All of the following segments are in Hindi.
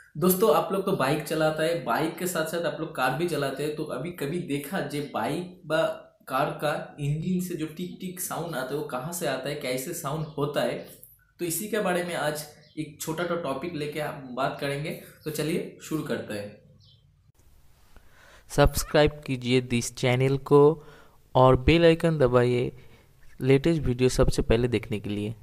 दोस्तों आप लोग तो बाइक चलाता है, बाइक के साथ साथ आप लोग कार भी चलाते हैं। तो अभी कभी देखा जे बाइक बा कार का इंजन से जो टिक टिक साउंड आता है वो कहाँ से आता है, कैसे साउंड होता है। तो इसी के बारे में आज एक छोटा सा टॉपिक लेके हम बात करेंगे। तो चलिए शुरू करते हैं। सब्सक्राइब कीजिए दिस चैनल को और बेल आइकन दबाइए लेटेस्ट वीडियो सबसे पहले देखने के लिए।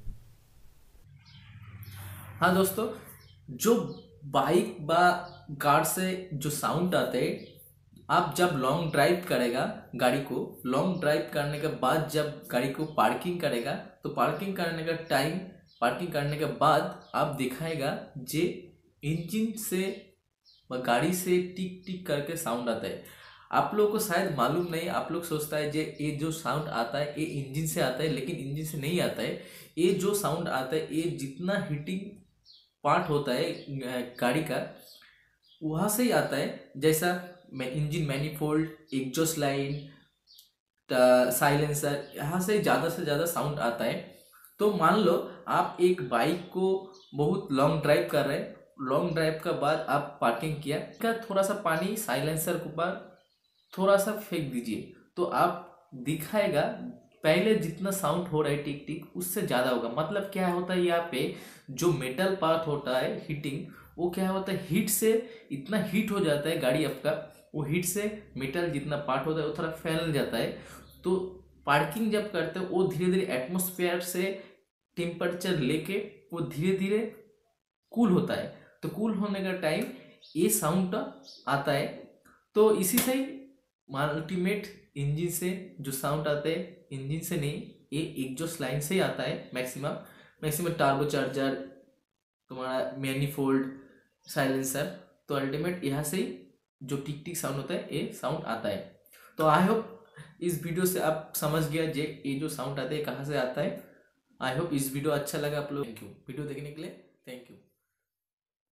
हाँ दोस्तों, जो बाइक बा कार से जो साउंड आते हैं, आप जब लॉन्ग ड्राइव करेगा गाड़ी को, लॉन्ग ड्राइव करने के बाद जब गाड़ी को पार्किंग करेगा, तो पार्किंग करने का टाइम, पार्किंग करने के बाद आप दिखाएगा जे इंजन से गाड़ी से टिक टिक करके साउंड आता है। आप लोगों को शायद मालूम नहीं, आप लोग सोचता है जे ये जो साउंड आता है ये इंजन से आता है, लेकिन इंजन से नहीं आता है। ये जो साउंड आता है ये जितना हीटिंग पार्ट होता है गाड़ी का, वहाँ से ही आता है। जैसा engine manifold, exhaust line, silencer, यहाँ से ज़्यादा साउंड आता है। तो मान लो आप एक बाइक को बहुत लॉन्ग ड्राइव कर रहे हैं, लॉन्ग ड्राइव के बाद आप पार्किंग किया का थोड़ा सा पानी साइलेंसर के ऊपर थोड़ा सा फेंक दीजिए, तो आप दिखाएगा पहले जितना साउंड हो रहा है टिक टिक उससे ज़्यादा होगा। मतलब क्या होता है, यहाँ पे जो मेटल पार्ट होता है हीटिंग, वो क्या होता है हीट से इतना हीट हो जाता है गाड़ी आपका, वो हीट से मेटल जितना पार्ट होता है वो थोड़ा फैल जाता है। तो पार्किंग जब करते हो वो धीरे धीरे एटमोसफेयर से टेम्परेचर लेके वो धीरे धीरे कूल होता है। तो कूल होने का टाइम ये साउंड आता है। तो इसी से अल्टीमेट इंजन से जो साउंड आता है, इंजन से नहीं, ये एग्जॉस्ट लाइन से ही आता है। मैक्सिमम मैक्सिमम टार्बो चार्जर, तुम्हारा मैनिफोल्ड, साइलेंसर, तो अल्टीमेट यहाँ से ही जो टिक टिक साउंड होता है ये साउंड आता है। तो आई होप इस वीडियो से आप समझ गया जे ये जो साउंड आता है कहाँ से आता है। आई होप इस वीडियो अच्छा लगा आप लोग। थैंक यू वीडियो देखने के लिए, थैंक यू।